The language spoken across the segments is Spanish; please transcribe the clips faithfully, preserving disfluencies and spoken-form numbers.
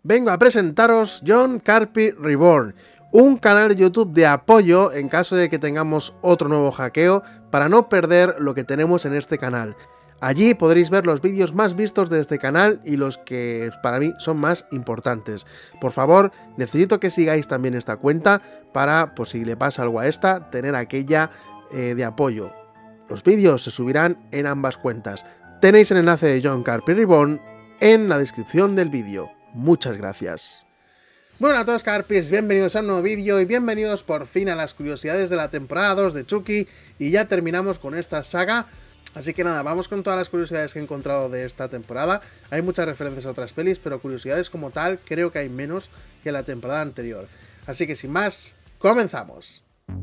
vengo a presentaros John Carpy Reborn, un canal de YouTube de apoyo en caso de que tengamos otro nuevo hackeo para no perder lo que tenemos en este canal. Allí podréis ver los vídeos más vistos de este canal y los que para mí son más importantes. Por favor, necesito que sigáis también esta cuenta para, pues si le pasa algo a esta, tener aquella eh, de apoyo. Los vídeos se subirán en ambas cuentas. Tenéis el enlace de John Carpy Reborn en la descripción del vídeo. Muchas gracias. Bueno a todos Carpys, bienvenidos a un nuevo vídeo y bienvenidos por fin a las curiosidades de la temporada dos de Chucky, y ya terminamos con esta saga. Así que nada, vamos con todas las curiosidades que he encontrado de esta temporada. Hay muchas referencias a otras pelis, pero curiosidades como tal creo que hay menos que la temporada anterior. Así que sin más, comenzamos.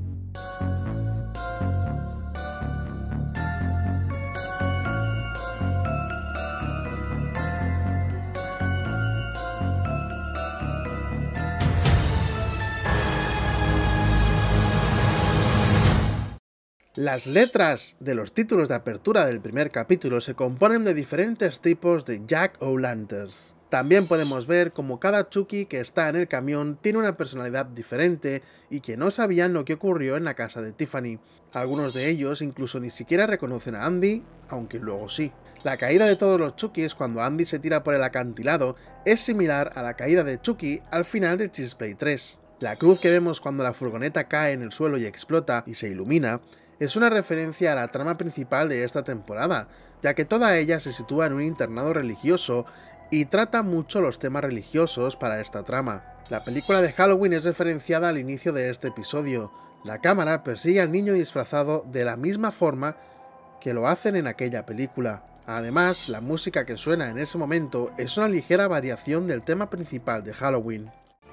Las letras de los títulos de apertura del primer capítulo se componen de diferentes tipos de Jack-o'-lanterns. También podemos ver como cada Chucky que está en el camión tiene una personalidad diferente y que no sabían lo que ocurrió en la casa de Tiffany. Algunos de ellos incluso ni siquiera reconocen a Andy, aunque luego sí. La caída de todos los Chuckys cuando Andy se tira por el acantilado es similar a la caída de Chucky al final de Child's Play tres. La cruz que vemos cuando la furgoneta cae en el suelo y explota y se ilumina es una referencia a la trama principal de esta temporada, ya que toda ella se sitúa en un internado religioso y trata mucho los temas religiosos para esta trama. La película de Halloween es referenciada al inicio de este episodio. La cámara persigue al niño disfrazado de la misma forma que lo hacen en aquella película. Además, la música que suena en ese momento es una ligera variación del tema principal de Halloween.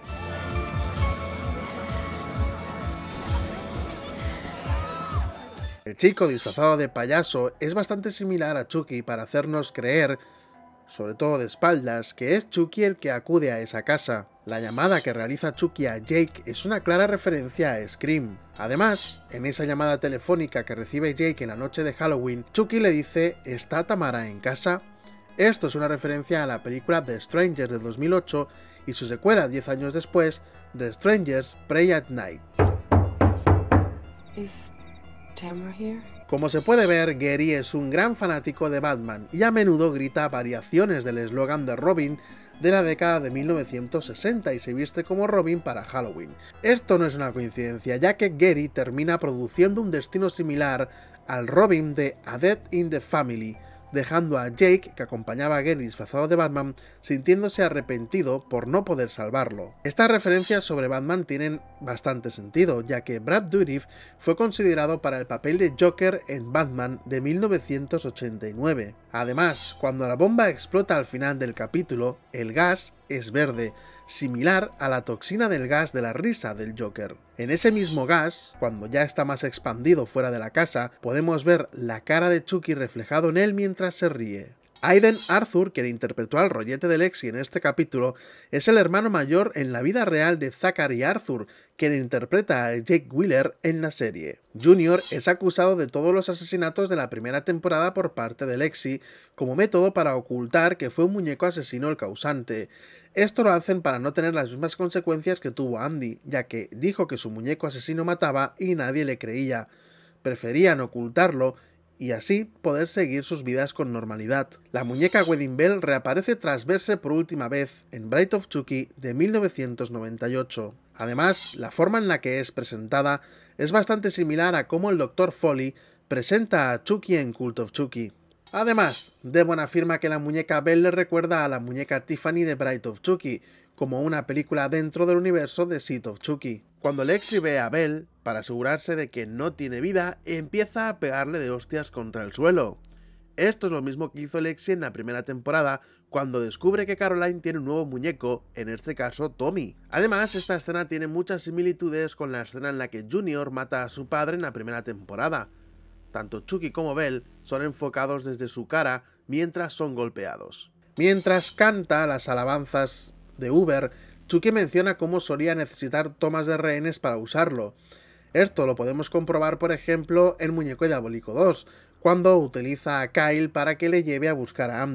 El chico disfrazado de payaso es bastante similar a Chucky para hacernos creer, sobre todo de espaldas, que es Chucky el que acude a esa casa. La llamada que realiza Chucky a Jake es una clara referencia a Scream. Además, en esa llamada telefónica que recibe Jake en la noche de Halloween, Chucky le dice ¿está Tamara en casa? Esto es una referencia a la película The Strangers de dos mil ocho y su secuela diez años después, The Strangers Prey at Night. Is Tamara here? Como se puede ver, Gary es un gran fanático de Batman y a menudo grita variaciones del eslogan de Robin de la década de mil novecientos sesenta y se viste como Robin para Halloween. Esto no es una coincidencia, ya que Gary termina produciendo un destino similar al Robin de A Death in the Family, dejando a Jake, que acompañaba a Gary disfrazado de Batman, sintiéndose arrepentido por no poder salvarlo. Estas referencias sobre Batman tienen bastante sentido, ya que Brad Dourif fue considerado para el papel de Joker en Batman de mil novecientos ochenta y nueve. Además, cuando la bomba explota al final del capítulo, el gas es verde, similar a la toxina del gas de la risa del Joker. En ese mismo gas, cuando ya está más expandido fuera de la casa, podemos ver la cara de Chucky reflejado en él mientras se ríe. Aiden Arthur, quien interpretó al rollete de Lexi en este capítulo, es el hermano mayor en la vida real de Zachary Arthur, quien interpreta a Jake Wheeler en la serie. Junior es acusado de todos los asesinatos de la primera temporada por parte de Lexi, como método para ocultar que fue un muñeco asesino el causante. Esto lo hacen para no tener las mismas consecuencias que tuvo Andy, ya que dijo que su muñeco asesino mataba y nadie le creía. Preferían ocultarlo y así poder seguir sus vidas con normalidad. La muñeca Wedding Bell reaparece tras verse por última vez en Bride of Chucky de mil novecientos noventa y ocho. Además, la forma en la que es presentada es bastante similar a cómo el doctor Foley presenta a Chucky en Cult of Chucky. Además, Devon afirma que la muñeca Bell le recuerda a la muñeca Tiffany de Bride of Chucky, como una película dentro del universo de Seed of Chucky. Cuando Lexi ve a Bell, para asegurarse de que no tiene vida, empieza a pegarle de hostias contra el suelo. Esto es lo mismo que hizo Lexi en la primera temporada, cuando descubre que Caroline tiene un nuevo muñeco, en este caso Tommy. Además, esta escena tiene muchas similitudes con la escena en la que Junior mata a su padre en la primera temporada. Tanto Chucky como Bell son enfocados desde su cara mientras son golpeados. Mientras canta las alabanzas de Uber, Chucky menciona cómo solía necesitar tomas de rehenes para usarlo. Esto lo podemos comprobar, por ejemplo, en Muñeco Diabólico dos, cuando utiliza a Kyle para que le lleve a buscar a Andy.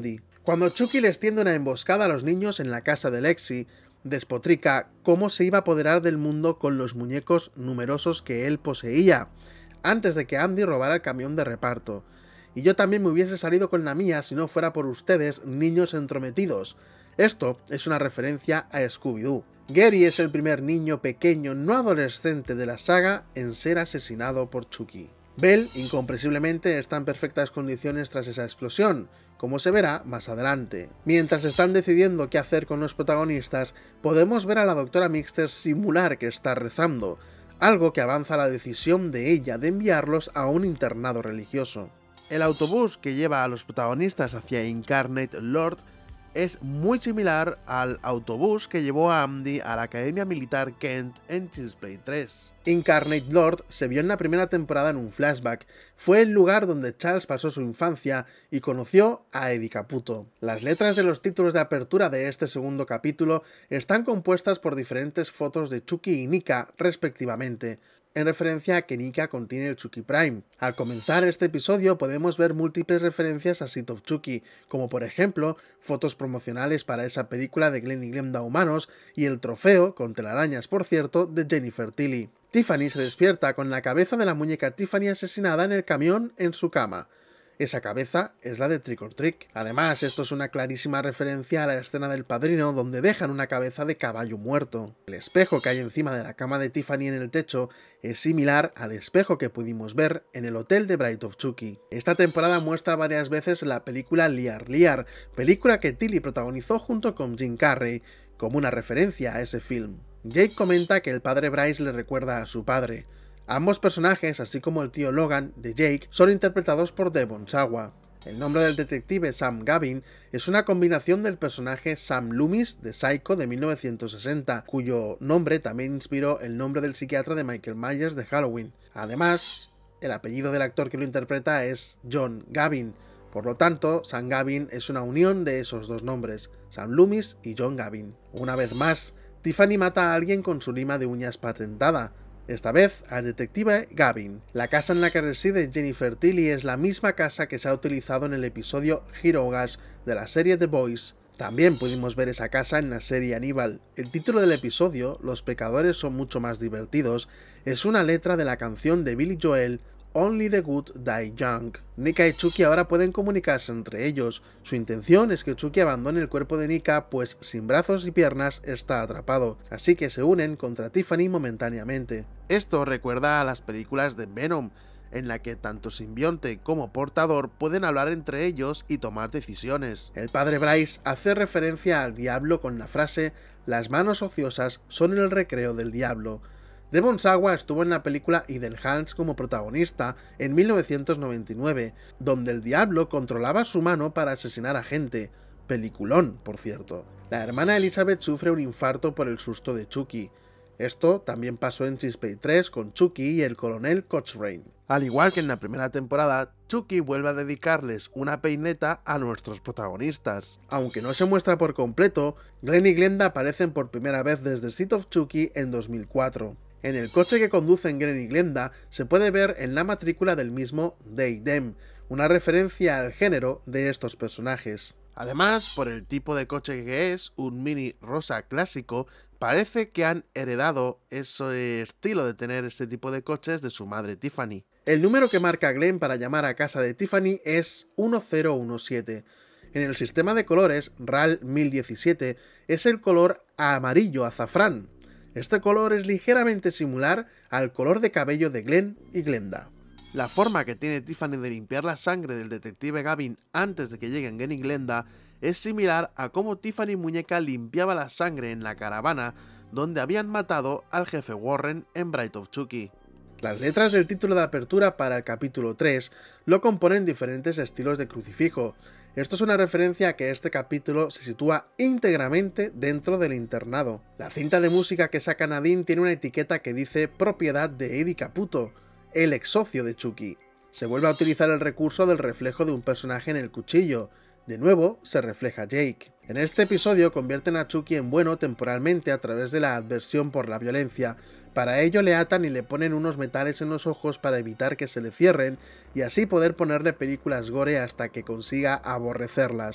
Cuando Chucky les tiende una emboscada a los niños en la casa de Lexi, despotrica cómo se iba a apoderar del mundo con los muñecos numerosos que él poseía, antes de que Andy robara el camión de reparto. Y yo también me hubiese salido con la mía si no fuera por ustedes, niños entrometidos. Esto es una referencia a Scooby-Doo. Gary es el primer niño pequeño no adolescente de la saga en ser asesinado por Chucky. Belle, incomprensiblemente, está en perfectas condiciones tras esa explosión, como se verá más adelante. Mientras están decidiendo qué hacer con los protagonistas, podemos ver a la doctora Mixter simular que está rezando, algo que avanza la decisión de ella de enviarlos a un internado religioso. El autobús que lleva a los protagonistas hacia Incarnate Lord es muy similar al autobús que llevó a Andy a la Academia Militar Kent en Child's Play tres. Incarnate Lord se vio en la primera temporada en un flashback. Fue el lugar donde Charles pasó su infancia y conoció a Eddie Caputo. Las letras de los títulos de apertura de este segundo capítulo están compuestas por diferentes fotos de Chucky y Nika, respectivamente, en referencia a que Nika contiene el Chucky Prime. Al comenzar este episodio podemos ver múltiples referencias a Seed of Chucky, como por ejemplo fotos promocionales para esa película de Glenn y Glenda humanos y el trofeo, con telarañas por cierto, de Jennifer Tilly. Tiffany se despierta con la cabeza de la muñeca Tiffany asesinada en el camión en su cama. Esa cabeza es la de Trick or Trick. Además, esto es una clarísima referencia a la escena del Padrino donde dejan una cabeza de caballo muerto. El espejo que hay encima de la cama de Tiffany en el techo es similar al espejo que pudimos ver en el hotel de Bride of Chucky. Esta temporada muestra varias veces la película Liar Liar, película que Tilly protagonizó junto con Jim Carrey, como una referencia a ese film. Jake comenta que el padre Bryce le recuerda a su padre. Ambos personajes, así como el tío Logan de Jake, son interpretados por Devon Sawa. El nombre del detective Sam Gavin es una combinación del personaje Sam Loomis de Psycho de mil novecientos sesenta, cuyo nombre también inspiró el nombre del psiquiatra de Michael Myers de Halloween. Además, el apellido del actor que lo interpreta es John Gavin. Por lo tanto, Sam Gavin es una unión de esos dos nombres, Sam Loomis y John Gavin. Una vez más, Tiffany mata a alguien con su lima de uñas patentada, esta vez al detective Gavin. La casa en la que reside Jennifer Tilly es la misma casa que se ha utilizado en el episodio Hero Gas de la serie The Boys. También pudimos ver esa casa en la serie Aníbal. El título del episodio, Los pecadores son mucho más divertidos, es una letra de la canción de Billy Joel, Only the Good Die Young. Nika y Chucky ahora pueden comunicarse entre ellos. Su intención es que Chucky abandone el cuerpo de Nika, pues sin brazos y piernas está atrapado, así que se unen contra Tiffany momentáneamente. Esto recuerda a las películas de Venom, en la que tanto simbionte como portador pueden hablar entre ellos y tomar decisiones. El padre Bryce hace referencia al diablo con la frase «Las manos ociosas son el recreo del diablo». Devon Sawa estuvo en la película Idle Hands como protagonista en mil novecientos noventa y nueve, donde el diablo controlaba su mano para asesinar a gente. Peliculón, por cierto. La hermana Elizabeth sufre un infarto por el susto de Chucky. Esto también pasó en Child's Play tres con Chucky y el coronel Cochrane. Al igual que en la primera temporada, Chucky vuelve a dedicarles una peineta a nuestros protagonistas. Aunque no se muestra por completo, Glenn y Glenda aparecen por primera vez desde Seed of Chucky en dos mil cuatro. En el coche que conducen Glenn y Glenda se puede ver en la matrícula del mismo They Them, una referencia al género de estos personajes. Además, por el tipo de coche que es, un Mini rosa clásico, parece que han heredado ese estilo de tener este tipo de coches de su madre Tiffany. El número que marca Glenn para llamar a casa de Tiffany es uno cero uno siete. En el sistema de colores, R A L mil diecisiete es el color amarillo azafrán. Este color es ligeramente similar al color de cabello de Glenn y Glenda. La forma que tiene Tiffany de limpiar la sangre del detective Gavin antes de que lleguen Glenn y Glenda es similar a cómo Tiffany Muñeca limpiaba la sangre en la caravana donde habían matado al jefe Warren en Bride of Chucky. Las letras del título de apertura para el capítulo tres lo componen diferentes estilos de crucifijo. Esto es una referencia a que este capítulo se sitúa íntegramente dentro del internado. La cinta de música que saca Nadine tiene una etiqueta que dice propiedad de Eddie Caputo, el ex socio de Chucky. Se vuelve a utilizar el recurso del reflejo de un personaje en el cuchillo. De nuevo, se refleja Jake. En este episodio convierten a Chucky en bueno temporalmente a través de la adversión por la violencia. Para ello le atan y le ponen unos metales en los ojos para evitar que se le cierren y así poder ponerle películas gore hasta que consiga aborrecerlas.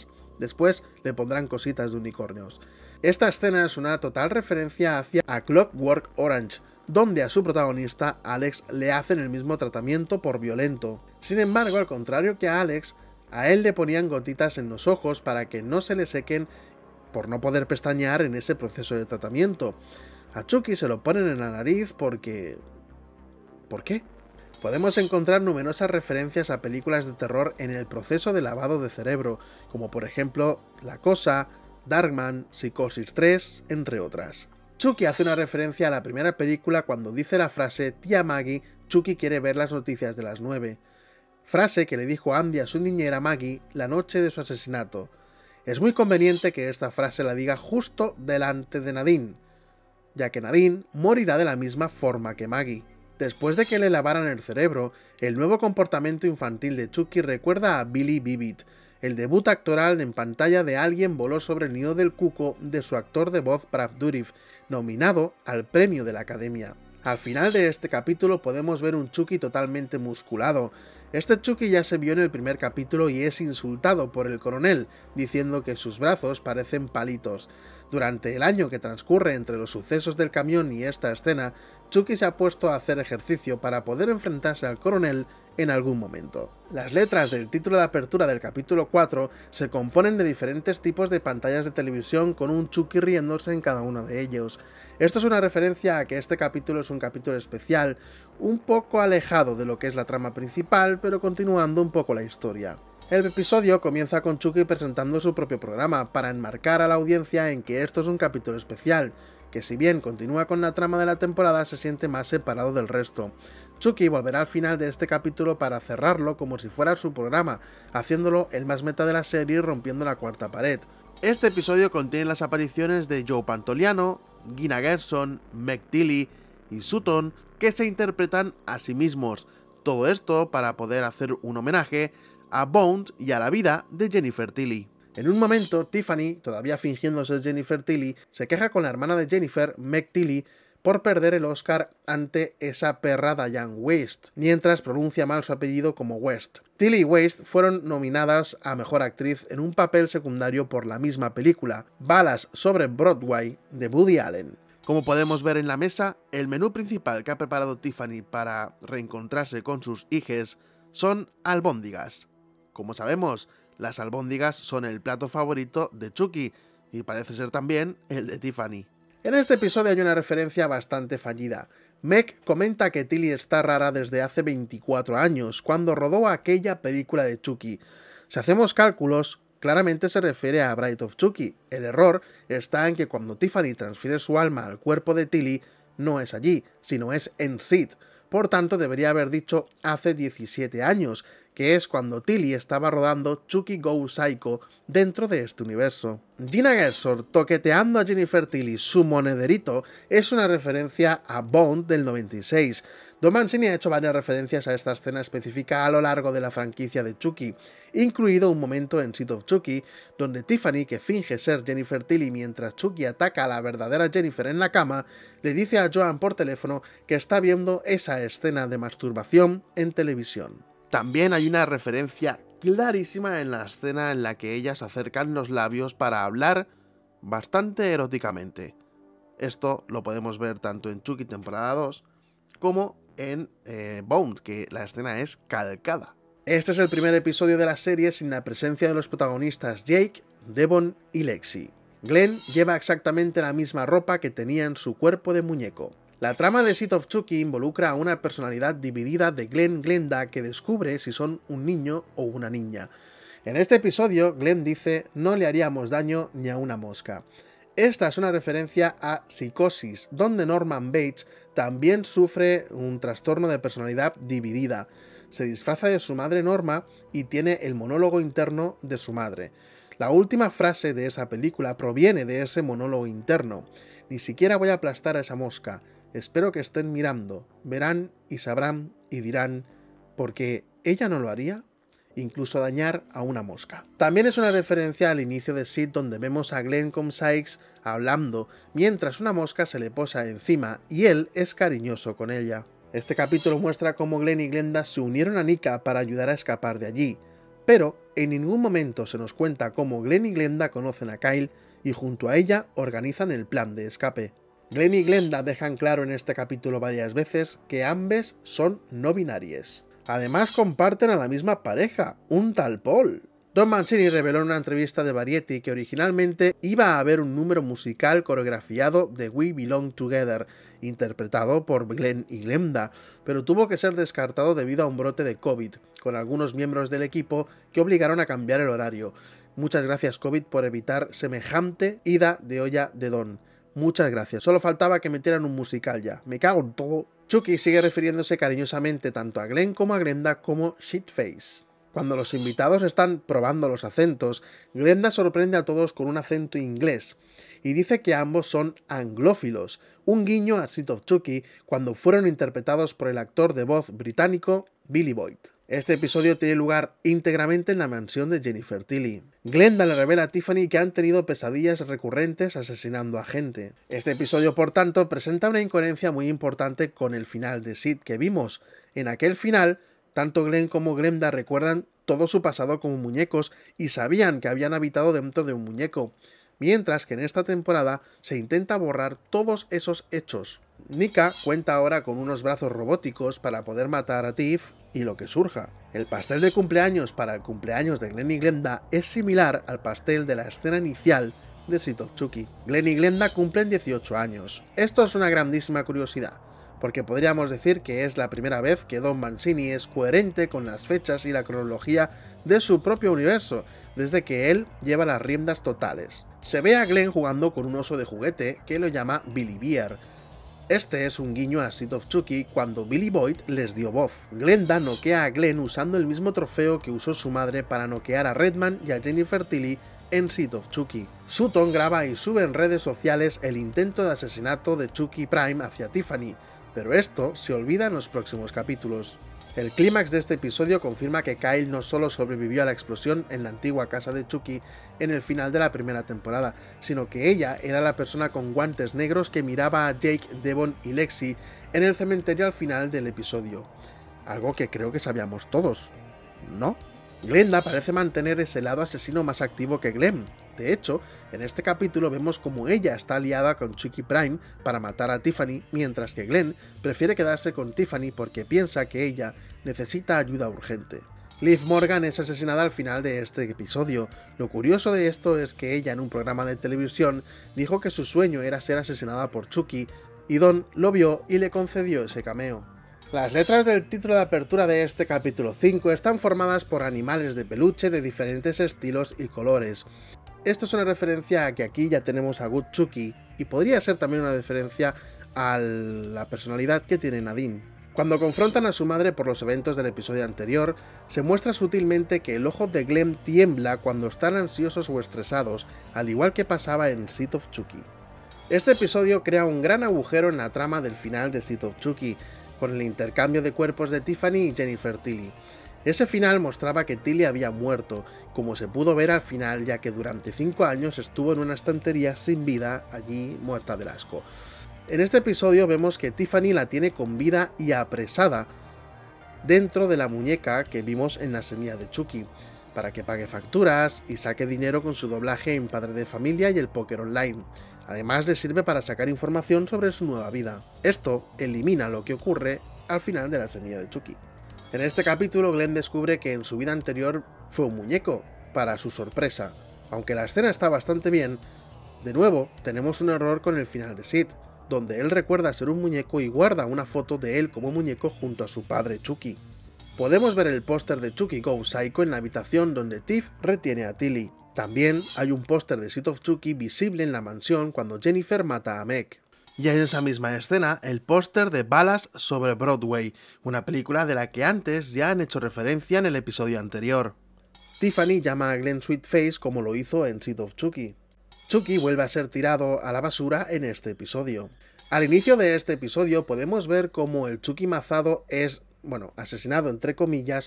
Después le pondrán cositas de unicornios. Esta escena es una total referencia hacia A Clockwork Orange, donde a su protagonista, Alex, le hacen el mismo tratamiento por violento. Sin embargo, al contrario que a Alex, a él le ponían gotitas en los ojos para que no se le sequen por no poder pestañear en ese proceso de tratamiento. A Chucky se lo ponen en la nariz porque... ¿Por qué? Podemos encontrar numerosas referencias a películas de terror en el proceso de lavado de cerebro, como por ejemplo La Cosa, Darkman, Psicosis tres, entre otras. Chucky hace una referencia a la primera película cuando dice la frase «Tía Maggie, Chucky quiere ver las noticias de las nueve», frase que le dijo Andy a su niñera Maggie la noche de su asesinato. Es muy conveniente que esta frase la diga justo delante de Nadine, ya que Nadine morirá de la misma forma que Maggie. Después de que le lavaran el cerebro, el nuevo comportamiento infantil de Chucky recuerda a Billy Vivid. El debut actoral en pantalla de Alguien voló sobre el nido del cuco de su actor de voz Brad Dourif, nominado al premio de la Academia. Al final de este capítulo podemos ver un Chucky totalmente musculado. Este Chucky ya se vio en el primer capítulo y es insultado por el coronel, diciendo que sus brazos parecen palitos. Durante el año que transcurre entre los sucesos del camión y esta escena, Chucky se ha puesto a hacer ejercicio para poder enfrentarse al coronel en algún momento. Las letras del título de apertura del capítulo cuatro se componen de diferentes tipos de pantallas de televisión con un Chucky riéndose en cada uno de ellos. Esto es una referencia a que este capítulo es un capítulo especial, un poco alejado de lo que es la trama principal, pero continuando un poco la historia. El episodio comienza con Chucky presentando su propio programa, para enmarcar a la audiencia en que esto es un capítulo especial, que si bien continúa con la trama de la temporada, se siente más separado del resto. Chucky volverá al final de este capítulo para cerrarlo como si fuera su programa, haciéndolo el más meta de la serie y rompiendo la cuarta pared. Este episodio contiene las apariciones de Joe Pantoliano, Gina Gerson, Meg Tilly y Sutton, que se interpretan a sí mismos. Todo esto para poder hacer un homenaje a Bones y a la vida de Jennifer Tilly. En un momento, Tiffany, todavía fingiendo ser Jennifer Tilly, se queja con la hermana de Jennifer, Meg Tilly, por perder el Oscar ante esa perra Diane West, mientras pronuncia mal su apellido como West. Tilly y West fueron nominadas a Mejor Actriz en un papel secundario por la misma película, Balas sobre Broadway, de Woody Allen. Como podemos ver en la mesa, el menú principal que ha preparado Tiffany para reencontrarse con sus hijes son albóndigas. Como sabemos, las albóndigas son el plato favorito de Chucky, y parece ser también el de Tiffany. En este episodio hay una referencia bastante fallida. Meg comenta que Tilly está rara desde hace veinticuatro años, cuando rodó aquella película de Chucky. Si hacemos cálculos, claramente se refiere a Bride of Chucky. El error está en que cuando Tiffany transfiere su alma al cuerpo de Tilly, no es allí, sino es en Sid. Por tanto, debería haber dicho hace diecisiete años, que es cuando Tilly estaba rodando Chucky Go Psycho dentro de este universo. Gina Gerson toqueteando a Jennifer Tilly su monederito es una referencia a Bond del noventa y seis. Don Mancini ha hecho varias referencias a esta escena específica a lo largo de la franquicia de Chucky, incluido un momento en Seed of Chucky, donde Tiffany, que finge ser Jennifer Tilly mientras Chucky ataca a la verdadera Jennifer en la cama, le dice a Joan por teléfono que está viendo esa escena de masturbación en televisión. También hay una referencia clarísima en la escena en la que ellas acercan los labios para hablar bastante eróticamente. Esto lo podemos ver tanto en Chucky temporada dos como en eh, Bound, que la escena es calcada. Este es el primer episodio de la serie sin la presencia de los protagonistas Jake, Devon y Lexi. Glenn lleva exactamente la misma ropa que tenía en su cuerpo de muñeco. La trama de Seed of Chucky involucra a una personalidad dividida de Glenn Glenda que descubre si son un niño o una niña. En este episodio, Glenn dice: no le haríamos daño ni a una mosca. Esta es una referencia a Psicosis, donde Norman Bates también sufre un trastorno de personalidad dividida. Se disfraza de su madre Norma y tiene el monólogo interno de su madre. La última frase de esa película proviene de ese monólogo interno. Ni siquiera voy a aplastar a esa mosca. Espero que estén mirando, verán y sabrán y dirán, porque ella no lo haría, incluso dañar a una mosca. También es una referencia al inicio de Sid, donde vemos a Glenn con Sykes hablando, mientras una mosca se le posa encima y él es cariñoso con ella. Este capítulo muestra cómo Glenn y Glenda se unieron a Nika para ayudar a escapar de allí. pero en ningún momento se nos cuenta cómo Glenn y Glenda conocen a Kyle y junto a ella organizan el plan de escape. Glenn y Glenda dejan claro en este capítulo varias veces que ambas son no binarias. Además comparten a la misma pareja, un tal Paul. Don Mancini reveló en una entrevista de Variety que originalmente iba a haber un número musical coreografiado de We Belong Together, interpretado por Glenn y Glenda, pero tuvo que ser descartado debido a un brote de COVID, con algunos miembros del equipo que obligaron a cambiar el horario. Muchas gracias COVID por evitar semejante ida de olla de Don. Muchas gracias, solo faltaba que metieran un musical ya, me cago en todo. Chucky sigue refiriéndose cariñosamente tanto a Glenn como a Glenda como Shitface. Cuando los invitados están probando los acentos, Glenda sorprende a todos con un acento inglés y dice que ambos son anglófilos, un guiño a Seed of Chucky cuando fueron interpretados por el actor de voz británico Billy Boyd. Este episodio tiene lugar íntegramente en la mansión de Jennifer Tilly. Glenda le revela a Tiffany que han tenido pesadillas recurrentes asesinando a gente. Este episodio, por tanto, presenta una incoherencia muy importante con el final de Seed que vimos. En aquel final, tanto Glenn como Glenda recuerdan todo su pasado como muñecos y sabían que habían habitado dentro de un muñeco, mientras que en esta temporada se intenta borrar todos esos hechos. Nika cuenta ahora con unos brazos robóticos para poder matar a Tiff y lo que surja. El pastel de cumpleaños para el cumpleaños de Glenn y Glenda es similar al pastel de la escena inicial de Seed of Chucky. Glenn y Glenda cumplen dieciocho años. Esto es una grandísima curiosidad, porque podríamos decir que es la primera vez que Don Mancini es coherente con las fechas y la cronología de su propio universo, desde que él lleva las riendas totales. Se ve a Glenn jugando con un oso de juguete que lo llama Billy Bear. Este es un guiño a Seed of Chucky cuando Billy Boyd les dio voz. Glenda noquea a Glenn usando el mismo trofeo que usó su madre para noquear a Redman y a Jennifer Tilly en Seed of Chucky. Sutton graba y sube en redes sociales el intento de asesinato de Chucky Prime hacia Tiffany, pero esto se olvida en los próximos capítulos. El clímax de este episodio confirma que Kyle no solo sobrevivió a la explosión en la antigua casa de Chucky en el final de la primera temporada, sino que ella era la persona con guantes negros que miraba a Jake, Devon y Lexi en el cementerio al final del episodio. Algo que creo que sabíamos todos, ¿no? Glenda parece mantener ese lado asesino más activo que Glenn. De hecho, en este capítulo vemos como ella está aliada con Chucky Prime para matar a Tiffany, mientras que Glenn prefiere quedarse con Tiffany porque piensa que ella necesita ayuda urgente. Liv Morgan es asesinada al final de este episodio. Lo curioso de esto es que ella en un programa de televisión dijo que su sueño era ser asesinada por Chucky, y Don lo vio y le concedió ese cameo. Las letras del título de apertura de este capítulo cinco están formadas por animales de peluche de diferentes estilos y colores. Esto es una referencia a que aquí ya tenemos a Good Chucky, y podría ser también una referencia a la personalidad que tiene Nadine. Cuando confrontan a su madre por los eventos del episodio anterior, se muestra sutilmente que el ojo de Glenn tiembla cuando están ansiosos o estresados, al igual que pasaba en Seed of Chucky. Este episodio crea un gran agujero en la trama del final de Seed of Chucky, con el intercambio de cuerpos de Tiffany y Jennifer Tilly. Ese final mostraba que Tilly había muerto, como se pudo ver al final, ya que durante cinco años estuvo en una estantería sin vida, allí muerta del asco. En este episodio vemos que Tiffany la tiene con vida y apresada dentro de la muñeca que vimos en la semilla de Chucky, para que pague facturas y saque dinero con su doblaje en Padre de Familia y el póker online. Además le sirve para sacar información sobre su nueva vida. Esto elimina lo que ocurre al final de la semilla de Chucky. En este capítulo Glenn descubre que en su vida anterior fue un muñeco, para su sorpresa. Aunque la escena está bastante bien, de nuevo tenemos un error con el final de Seed, donde él recuerda ser un muñeco y guarda una foto de él como muñeco junto a su padre Chucky. Podemos ver el póster de Chucky Go Psycho en la habitación donde Tiff retiene a Tilly. También hay un póster de Seed of Chucky visible en la mansión cuando Jennifer mata a Meg. Y en esa misma escena, el póster de Balas sobre Broadway, una película de la que antes ya han hecho referencia en el episodio anterior. Tiffany llama a Glenn Sweetface como lo hizo en Seed of Chucky. Chucky vuelve a ser tirado a la basura en este episodio. Al inicio de este episodio podemos ver cómo el Chucky mazado es, bueno, asesinado entre comillas,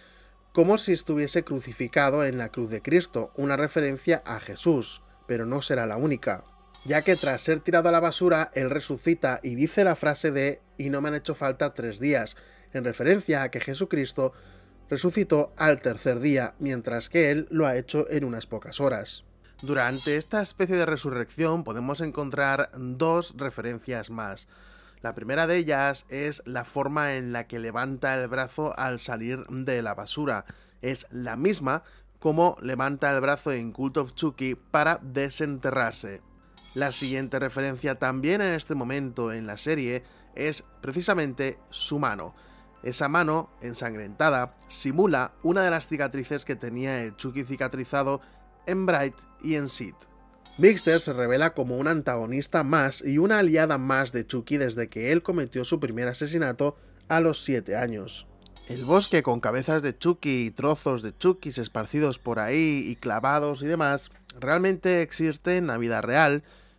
como si estuviese crucificado en la cruz de Cristo, una referencia a Jesús, pero no será la única, ya que tras ser tirado a la basura, él resucita y dice la frase de «y no me han hecho falta tres días», en referencia a que Jesucristo resucitó al tercer día, mientras que él lo ha hecho en unas pocas horas. Durante esta especie de resurrección podemos encontrar dos referencias más. La primera de ellas es la forma en la que levanta el brazo al salir de la basura. Es la misma como levanta el brazo en Cult of Chucky para desenterrarse. La siguiente referencia también en este momento en la serie es precisamente su mano. Esa mano ensangrentada simula una de las cicatrices que tenía el Chucky cicatrizado en Bright y en Sid. Mixter se revela como un antagonista más y una aliada más de Chucky desde que él cometió su primer asesinato a los siete años. El bosque con cabezas de Chucky y trozos de Chucky esparcidos por ahí y clavados y demás realmente existe en la vida real,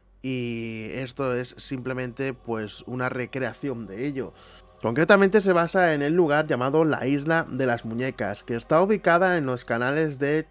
y esto es simplemente pues una recreación de ello. Concretamente se basa en el lugar llamado la Isla de las Muñecas, que está ubicada en los canales de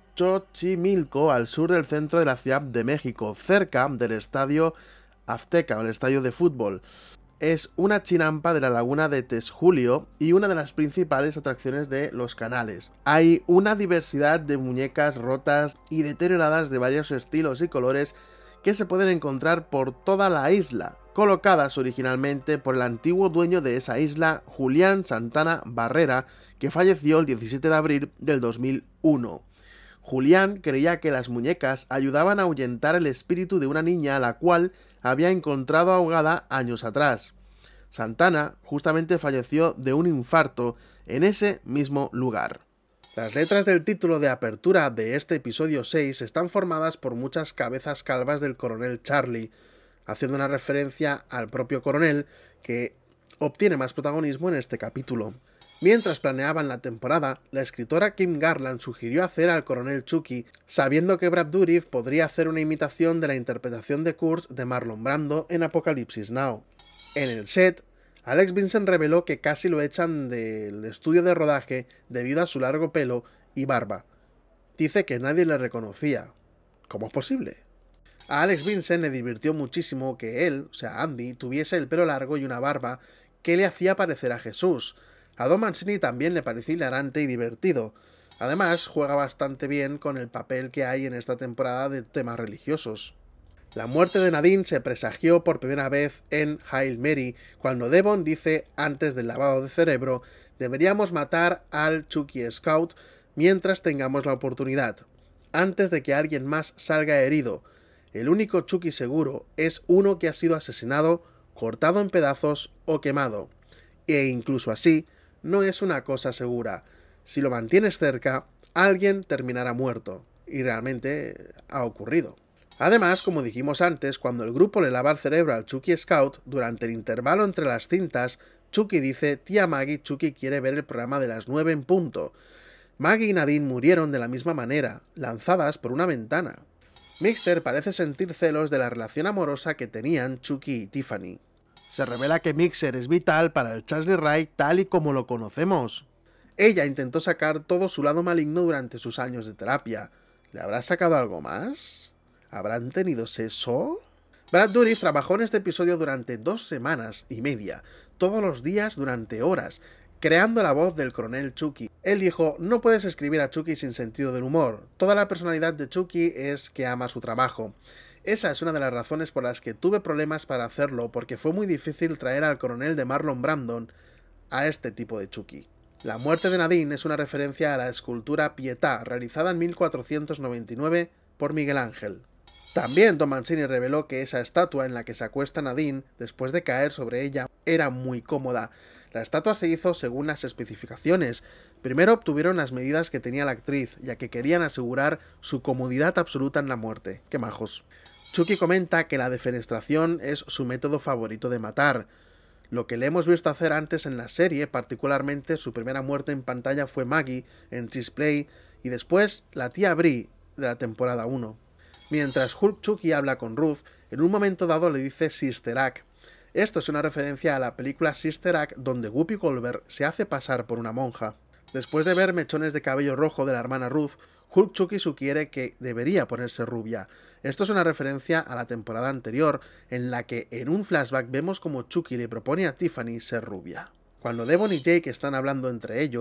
Xochimilco, al sur del centro de la Ciudad de México, cerca del estadio Azteca, o el estadio de fútbol. Es una chinampa de la laguna de Texjulio y una de las principales atracciones de los canales. Hay una diversidad de muñecas rotas y deterioradas de varios estilos y colores que se pueden encontrar por toda la isla, colocadas originalmente por el antiguo dueño de esa isla, Julián Santana Barrera, que falleció el diecisiete de abril del dos mil uno. Julián creía que las muñecas ayudaban a ahuyentar el espíritu de una niña a la cual había encontrado ahogada años atrás. Santana justamente falleció de un infarto en ese mismo lugar. Las letras del título de apertura de este episodio seis están formadas por muchas cabezas calvas del coronel Charlie, haciendo una referencia al propio coronel, que obtiene más protagonismo en este capítulo. Mientras planeaban la temporada, la escritora Kim Garland sugirió hacer al coronel Chucky, sabiendo que Brad Dourif podría hacer una imitación de la interpretación de Kurtz de Marlon Brando en Apocalypse Now. En el set, Alex Vincent reveló que casi lo echan del estudio de rodaje debido a su largo pelo y barba. Dice que nadie le reconocía. ¿Cómo es posible? A Alex Vincent le divirtió muchísimo que él, o sea Andy, tuviese el pelo largo y una barba que le hacía parecer a Jesús. A Don Mancini también le pareció hilarante y divertido. Además, juega bastante bien con el papel que hay en esta temporada de temas religiosos. La muerte de Nadine se presagió por primera vez en Hail Mary, cuando Devon dice, antes del lavado de cerebro, deberíamos matar al Chucky Scout mientras tengamos la oportunidad, antes de que alguien más salga herido. El único Chucky seguro es uno que ha sido asesinado, cortado en pedazos o quemado. E incluso así, no es una cosa segura. Si lo mantienes cerca, alguien terminará muerto. Y realmente ha ocurrido. Además, como dijimos antes, cuando el grupo le lava el cerebro al Chucky Scout, durante el intervalo entre las cintas, Chucky dice, tía Maggie, Chucky quiere ver el programa de las nueve en punto. Maggie y Nadine murieron de la misma manera, lanzadas por una ventana. Mixter parece sentir celos de la relación amorosa que tenían Chucky y Tiffany. Se revela que Mixer es vital para el Charlie Wright tal y como lo conocemos. Ella intentó sacar todo su lado maligno durante sus años de terapia. ¿Le habrá sacado algo más? ¿Habrán tenido sexo? Brad Dourif trabajó en este episodio durante dos semanas y media, todos los días durante horas, creando la voz del coronel Chucky. Él dijo, no puedes escribir a Chucky sin sentido del humor. Toda la personalidad de Chucky es que ama su trabajo. Esa es una de las razones por las que tuve problemas para hacerlo, porque fue muy difícil traer al coronel de Marlon Brando a este tipo de Chucky. La muerte de Nadine es una referencia a la escultura Pietà, realizada en mil cuatrocientos noventa y nueve por Miguel Ángel. También Don Mancini reveló que esa estatua en la que se acuesta Nadine, después de caer sobre ella, era muy cómoda. La estatua se hizo según las especificaciones. Primero obtuvieron las medidas que tenía la actriz, ya que querían asegurar su comodidad absoluta en la muerte. ¡Qué majos! Chucky comenta que la defenestración es su método favorito de matar. Lo que le hemos visto hacer antes en la serie, particularmente su primera muerte en pantalla fue Maggie en Chisplay y después la tía Brie de la temporada uno. Mientras Hulk Chucky habla con Ruth, en un momento dado le dice Sister Act. Esto es una referencia a la película Sister Act, donde Whoopi Goldberg se hace pasar por una monja. Después de ver mechones de cabello rojo de la hermana Ruth, Hulk Chucky sugiere que debería ponerse rubia. Esto es una referencia a la temporada anterior, en la que en un flashback vemos como Chucky le propone a Tiffany ser rubia. Cuando Devon y Jake están hablando entre ellos,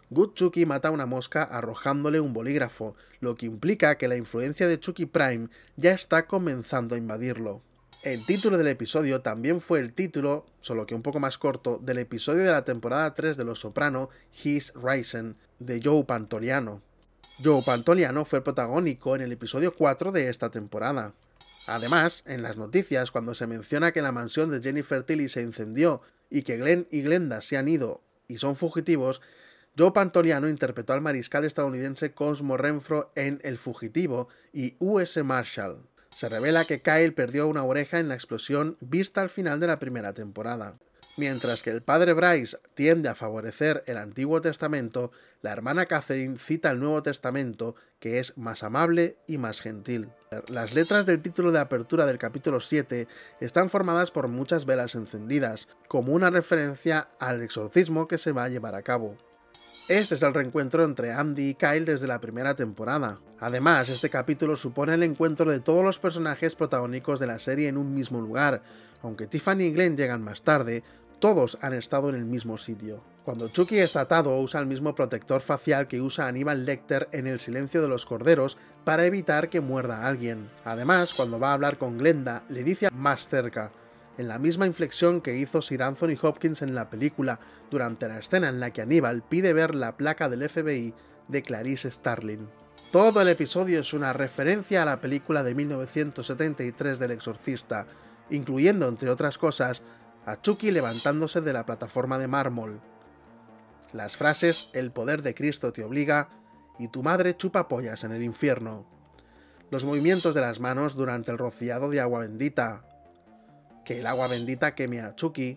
Good Chucky mata a una mosca arrojándole un bolígrafo, lo que implica que la influencia de Chucky Prime ya está comenzando a invadirlo. El título del episodio también fue el título, solo que un poco más corto, del episodio de la temporada tres de Los Soprano, He's Risen, de Joe Pantoliano. Joe Pantoliano fue protagónico en el episodio cuatro de esta temporada. Además, en las noticias, cuando se menciona que la mansión de Jennifer Tilly se incendió y que Glenn y Glenda se han ido y son fugitivos, Joe Pantoliano interpretó al mariscal estadounidense Cosmo Renfro en El Fugitivo y U S Marshall. Se revela que Kyle perdió una oreja en la explosión vista al final de la primera temporada. Mientras que el padre Bryce tiende a favorecer el Antiguo Testamento, la hermana Catherine cita el Nuevo Testamento, que es más amable y más gentil. Las letras del título de apertura del capítulo siete están formadas por muchas velas encendidas, como una referencia al exorcismo que se va a llevar a cabo. Este es el reencuentro entre Andy y Kyle desde la primera temporada. Además, este capítulo supone el encuentro de todos los personajes protagónicos de la serie en un mismo lugar. Aunque Tiffany y Glenn llegan más tarde, todos han estado en el mismo sitio. Cuando Chucky está atado, usa el mismo protector facial que usa Hannibal Lecter en El Silencio de los Corderos para evitar que muerda a alguien. Además, cuando va a hablar con Glenda, le dice más cerca, en la misma inflexión que hizo Sir Anthony Hopkins en la película, durante la escena en la que Hannibal pide ver la placa del F B I de Clarice Starling. Todo el episodio es una referencia a la película de mil novecientos setenta y tres del Exorcista, incluyendo, entre otras cosas, a Chucky levantándose de la plataforma de mármol. Las frases "el poder de Cristo te obliga" y "tu madre chupa pollas en el infierno". Los movimientos de las manos durante el rociado de agua bendita, que el agua bendita queme a Chucky,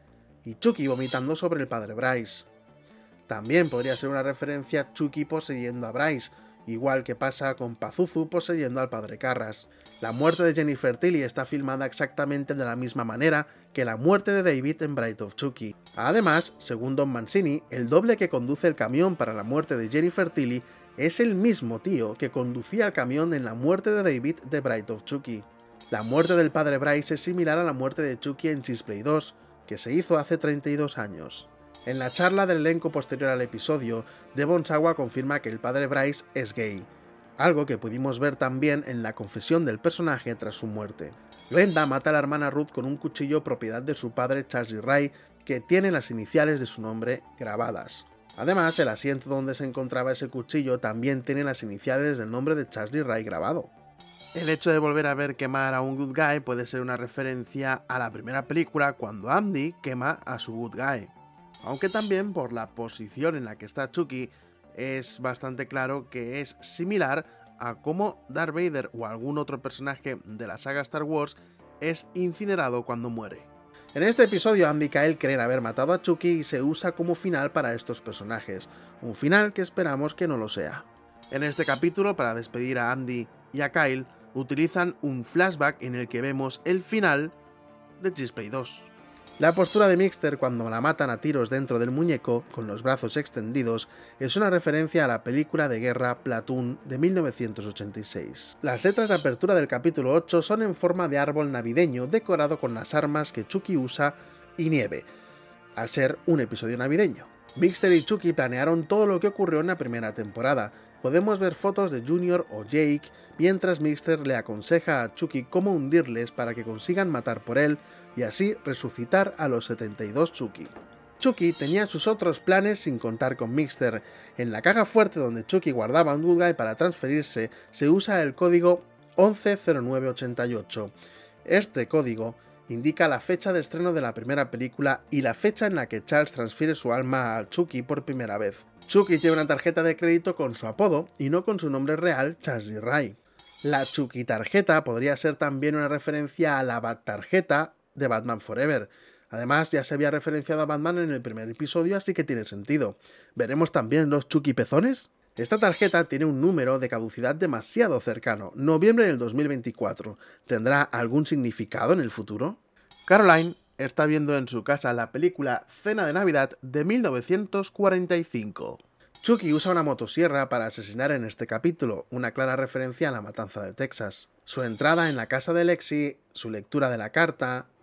y Chucky vomitando sobre el padre Bryce. También podría ser una referencia a Chucky poseyendo a Bryce, igual que pasa con Pazuzu poseyendo al padre Carras. La muerte de Jennifer Tilly está filmada exactamente de la misma manera que la muerte de David en Bride of Chucky. Además, según Don Mancini, el doble que conduce el camión para la muerte de Jennifer Tilly es el mismo tío que conducía el camión en la muerte de David de Bride of Chucky. La muerte del padre Bryce es similar a la muerte de Chucky en Chisplay dos, que se hizo hace treinta y dos años. En la charla del elenco posterior al episodio, Devon Sawa confirma que el padre Bryce es gay, algo que pudimos ver también en la confesión del personaje tras su muerte. Glenda mata a la hermana Ruth con un cuchillo propiedad de su padre Charlie Ray, que tiene las iniciales de su nombre grabadas. Además, el asiento donde se encontraba ese cuchillo también tiene las iniciales del nombre de Charlie Ray grabado. El hecho de volver a ver quemar a un good guy puede ser una referencia a la primera película cuando Andy quema a su good guy. Aunque también por la posición en la que está Chucky, es bastante claro que es similar a cómo Darth Vader o algún otro personaje de la saga Star Wars es incinerado cuando muere. En este episodio, Andy y Kyle creen haber matado a Chucky y se usa como final para estos personajes, un final que esperamos que no lo sea. En este capítulo, para despedir a Andy y a Kyle, utilizan un flashback en el que vemos el final de Chisplay dos. La postura de Mixter cuando la matan a tiros dentro del muñeco, con los brazos extendidos, es una referencia a la película de guerra Platoon de mil novecientos ochenta y seis. Las letras de apertura del capítulo ocho son en forma de árbol navideño decorado con las armas que Chucky usa y nieve, al ser un episodio navideño. Mixter y Chucky planearon todo lo que ocurrió en la primera temporada. Podemos ver fotos de Junior o Jake, mientras Mixter le aconseja a Chucky cómo hundirles para que consigan matar por él y así resucitar a los setenta y dos Chucky. Chucky tenía sus otros planes sin contar con Mixter. En la caja fuerte donde Chucky guardaba un good guy para transferirse, se usa el código once cero nueve ochenta y ocho. Este código indica la fecha de estreno de la primera película y la fecha en la que Charles transfiere su alma a Chucky por primera vez. Chucky tiene una tarjeta de crédito con su apodo y no con su nombre real, Charlie Ray. La Chucky tarjeta podría ser también una referencia a la Bat tarjeta de Batman Forever. Además, ya se había referenciado a Batman en el primer episodio, así que tiene sentido. ¿Veremos también los Chucky pezones? Esta tarjeta tiene un número de caducidad demasiado cercano, noviembre del dos mil veinticuatro. ¿Tendrá algún significado en el futuro? Caroline está viendo en su casa la película Cena de Navidad de mil novecientos cuarenta y cinco. Chucky usa una motosierra para asesinar en este capítulo, una clara referencia a la matanza de Texas. Su entrada en la casa de Lexi, su lectura de la carta,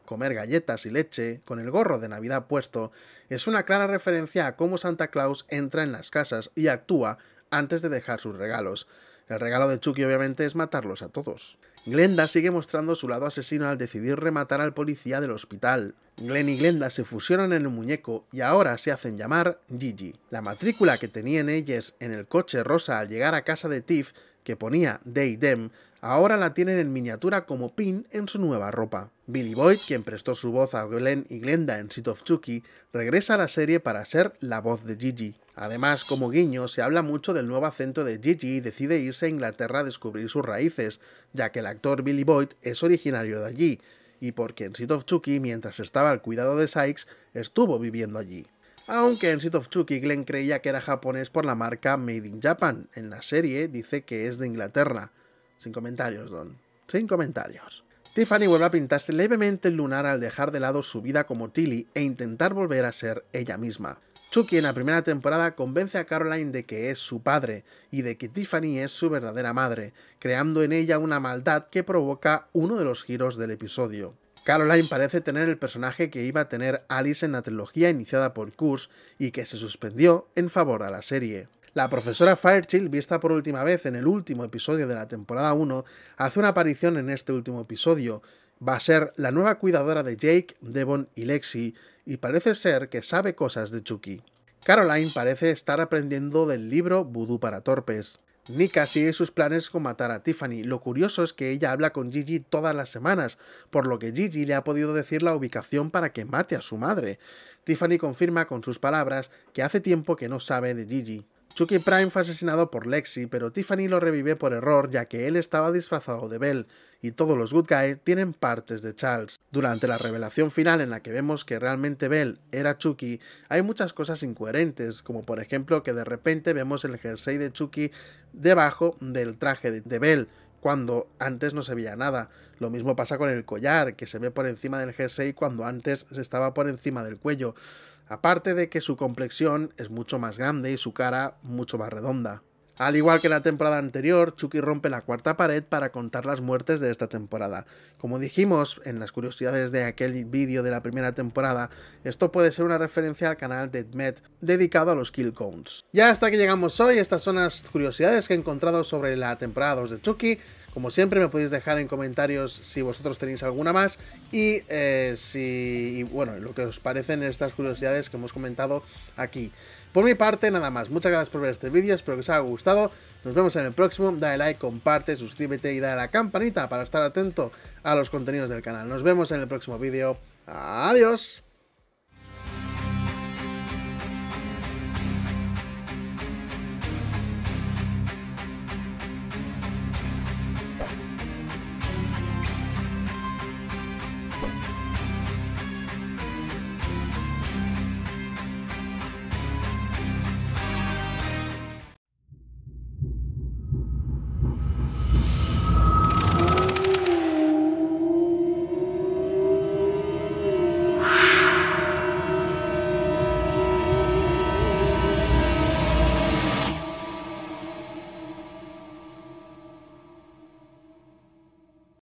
comer galletas y leche, con el gorro de Navidad puesto, es una clara referencia a cómo Santa Claus entra en las casas y actúa antes de dejar sus regalos. El regalo de Chucky obviamente es matarlos a todos. Glenda sigue mostrando su lado asesino al decidir rematar al policía del hospital. Glenn y Glenda se fusionan en el muñeco y ahora se hacen llamar Gigi. La matrícula que tenían ellas en el coche rosa al llegar a casa de Tiff, que ponía They Them, ahora la tienen en miniatura como pin en su nueva ropa. Billy Boyd, quien prestó su voz a Glenn y Glenda en Seed of Chucky, regresa a la serie para ser la voz de Gigi. Además, como guiño, se habla mucho del nuevo acento de Gigi y decide irse a Inglaterra a descubrir sus raíces, ya que el actor Billy Boyd es originario de allí, y porque en Seed of Chucky, mientras estaba al cuidado de Sykes, estuvo viviendo allí. Aunque en Seed of Chucky Glenn creía que era japonés por la marca Made in Japan, en la serie dice que es de Inglaterra. Sin comentarios, Don. Sin comentarios. Tiffany vuelve a pintarse levemente el lunar al dejar de lado su vida como Tilly e intentar volver a ser ella misma. Chucky en la primera temporada convence a Caroline de que es su padre y de que Tiffany es su verdadera madre, creando en ella una maldad que provoca uno de los giros del episodio. Caroline parece tener el personaje que iba a tener Alice en la trilogía iniciada por Kurz y que se suspendió en favor de la serie. La profesora Fairchild, vista por última vez en el último episodio de la temporada uno, hace una aparición en este último episodio. Va a ser la nueva cuidadora de Jake, Devon y Lexi, y parece ser que sabe cosas de Chucky. Caroline parece estar aprendiendo del libro Vudú para torpes. Nika sigue sus planes con matar a Tiffany. Lo curioso es que ella habla con Gigi todas las semanas, por lo que Gigi le ha podido decir la ubicación para que mate a su madre. Tiffany confirma con sus palabras que hace tiempo que no sabe de Gigi. Chucky Prime fue asesinado por Lexi, pero Tiffany lo revive por error ya que él estaba disfrazado de Belle, y todos los Good Guys tienen partes de Charles. Durante la revelación final en la que vemos que realmente Belle era Chucky, hay muchas cosas incoherentes, como por ejemplo que de repente vemos el jersey de Chucky debajo del traje de Belle, cuando antes no se veía nada. Lo mismo pasa con el collar, que se ve por encima del jersey cuando antes estaba por encima del cuello. Aparte de que su complexión es mucho más grande y su cara mucho más redonda. Al igual que en la temporada anterior, Chucky rompe la cuarta pared para contar las muertes de esta temporada. Como dijimos en las curiosidades de aquel vídeo de la primera temporada, esto puede ser una referencia al canal de Met dedicado a los kill counts. Ya hasta que llegamos hoy, estas son las curiosidades que he encontrado sobre la temporada dos de Chucky. Como siempre me podéis dejar en comentarios si vosotros tenéis alguna más y eh, si, y, bueno, lo que os parecen estas curiosidades que hemos comentado aquí. Por mi parte nada más, muchas gracias por ver este vídeo, espero que os haya gustado, nos vemos en el próximo, dale like, comparte, suscríbete y dale a la campanita para estar atento a los contenidos del canal. Nos vemos en el próximo vídeo, adiós.